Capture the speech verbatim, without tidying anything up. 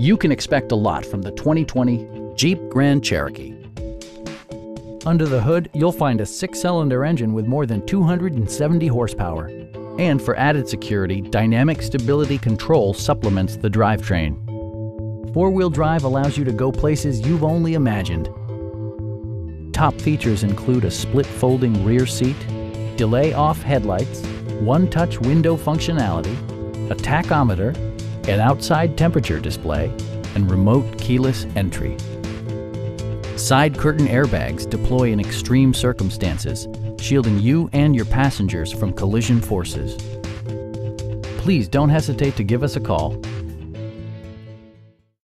You can expect a lot from the twenty twenty Jeep Grand Cherokee. Under the hood, you'll find a six-cylinder engine with more than two hundred seventy horsepower. And for added security, dynamic stability control supplements the drivetrain. Four-wheel drive allows you to go places you've only imagined. Top features include a split folding rear seat, delay-off headlights, one-touch window functionality, a tachometer, an outside temperature display, and remote keyless entry. Side curtain airbags deploy in extreme circumstances, shielding you and your passengers from collision forces. Please don't hesitate to give us a call.